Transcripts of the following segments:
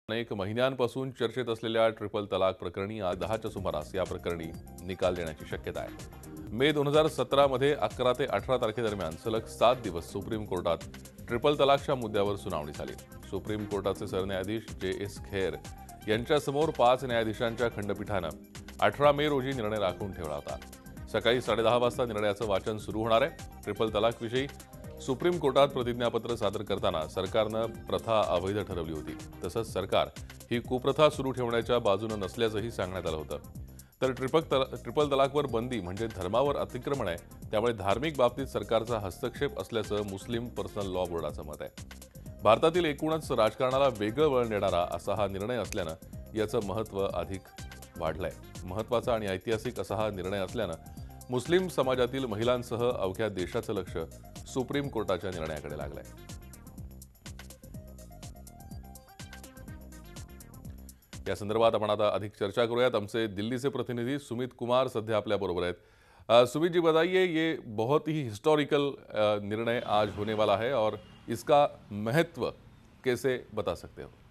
अनेक महिन्यांपासून चर्चेत असलेल्या ट्रिपल तलाक प्रकरणी आज 10च्या सुमारास या प्रकरणी निकाल देण्याची शक्यता आहे। मे 2017 मध्ये 11 ते 18 तारखेदरम्यान सलग 7 दिवस सुप्रीम कोर्टात ट्रिपल तलाकच्या मुद्द्यावर सुनावणी झाली। सुप्रीम कोर्टाचे सरन्यायाधीश जे.एस. खेर यांच्यासमोर 5 न्यायाधीशांच्या खंडपीठानं 18 मे रोजी निर्णय राखून ठेवला होता। सकाळी 10:30 वाजता निर्णयाचं वाचन सुरू होणार आहे। ट्रिपल तलाकविषयी सुप्रीम कोर्टात प्रतिज्ञापत्र सादर करताना सरकारनं प्रथा अवैध ठरवली होती। तसंच सरकार ही कुप्रथा सुरू ठेवण्याच्या बाजूनं नसल्याचंही सांगण्यात आलं होतं। तर ट्रिपल तलाकवर बंदी म्हणजे धर्मावर अतिक्रमण आहे, त्यामुळे धार्मिक बाबतीत सरकारचा हस्तक्षेप असल्याचं मुस्लिम पर्सनल लॉ बोर्डाचं मत आहे। भारतातील एकूणच राजकारणाला वेगळं वळण देणारा असा हा निर्णय असल्यानं याचं महत्त्व अधिक वाढलंय। महत्त्वाचा आणि ऐतिहासिक असा हा निर्णय असल्यानं मुस्लिम समाजातील महिलांसह अवघ्या देशाचं लक्ष सुप्रीम कोर्टाच्या निर्णयाकडे लागलंय। या संदर्भात आपण आता अधिक चर्चा करूयात। आमचे दिल्लीचे प्रतिनिधी सुमित कुमार सध्या आपल्या बरोबर आहेत। सुमित जी, बताइए, ये बहुत ही हिस्टोरिकल निर्णय आज होने वाला है और इसका महत्व कैसे बता सकते हो?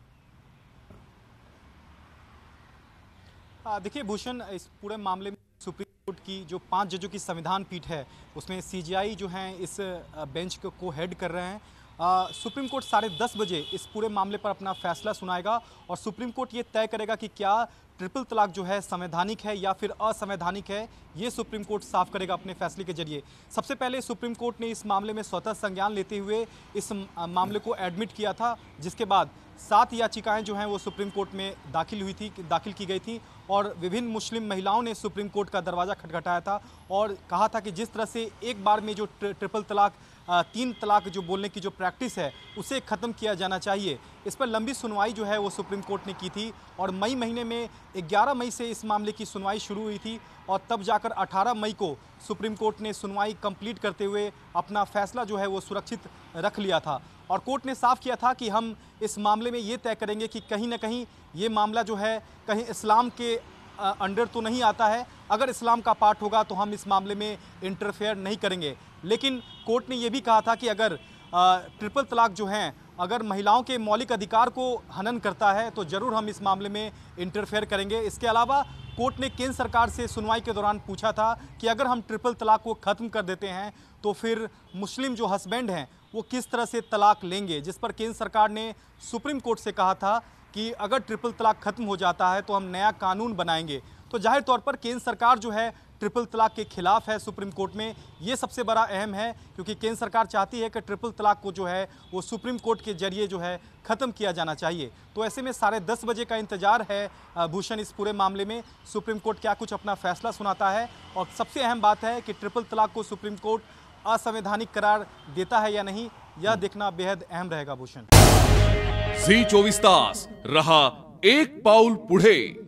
देखिए भूषण, इस पूरे मामले में सुप्रीम कोर्ट की जो 5 जजों की संविधान पीठ है उसमें सीजेआई जो हैं इस बेंच को हेड कर रहे हैं। सुप्रीम कोर्ट 10:30 बजे इस पूरे मामले पर अपना फैसला सुनाएगा और सुप्रीम कोर्ट ये तय करेगा कि क्या ट्रिपल तलाक जो है संवैधानिक है या फिर असंवैधानिक है। ये सुप्रीम कोर्ट साफ करेगा अपने फैसले के जरिए। सबसे पहले सुप्रीम कोर्ट ने इस मामले में स्वतः संज्ञान लेते हुए इस मामले को एडमिट किया था, जिसके बाद 7 याचिकाएं जो हैं वो सुप्रीम कोर्ट में दाखिल की गई थी और विभिन्न मुस्लिम महिलाओं ने सुप्रीम कोर्ट का दरवाज़ा खटखटाया था और कहा था कि जिस तरह से एक बार में जो ट्रिपल तलाक 3 तलाक जो बोलने की जो प्रैक्टिस है उसे ख़त्म किया जाना चाहिए। इस पर लंबी सुनवाई जो है वो सुप्रीम कोर्ट ने की थी और मई महीने में 11 मई से इस मामले की सुनवाई शुरू हुई थी और तब जाकर 18 मई को सुप्रीम कोर्ट ने सुनवाई कंप्लीट करते हुए अपना फैसला जो है वो सुरक्षित रख लिया था। और कोर्ट ने साफ किया था कि हम इस मामले में ये तय करेंगे कि कहीं ना कहीं ये मामला जो है कहीं इस्लाम के अंडर तो नहीं आता है। अगर इस्लाम का पार्ट होगा तो हम इस मामले में इंटरफेयर नहीं करेंगे। लेकिन कोर्ट ने यह भी कहा था कि अगर ट्रिपल तलाक जो हैं अगर महिलाओं के मौलिक अधिकार को हनन करता है तो ज़रूर हम इस मामले में इंटरफेयर करेंगे। इसके अलावा कोर्ट ने केंद्र सरकार से सुनवाई के दौरान पूछा था कि अगर हम ट्रिपल तलाक को ख़त्म कर देते हैं तो फिर मुस्लिम जो हस्बैंड हैं वो किस तरह से तलाक लेंगे, जिस पर केंद्र सरकार ने सुप्रीम कोर्ट से कहा था कि अगर ट्रिपल तलाक ख़त्म हो जाता है तो हम नया कानून बनाएंगे। तो जाहिर तौर पर केंद्र सरकार जो है ट्रिपल तलाक के खिलाफ है सुप्रीम कोर्ट में। ये सबसे बड़ा अहम है क्योंकि केंद्र सरकार चाहती है कि ट्रिपल तलाक को जो है वो सुप्रीम कोर्ट के जरिए जो है ख़त्म किया जाना चाहिए। तो ऐसे में 10:30 बजे का इंतजार है भूषण इस पूरे मामले में सुप्रीम कोर्ट क्या कुछ अपना फैसला सुनाता है। और सबसे अहम बात है कि ट्रिपल तलाक को सुप्रीम कोर्ट असंवैधानिक करार देता है या नहीं, यह देखना बेहद अहम रहेगा भूषण। झी 24 तास रहा एक पाऊल पुढे।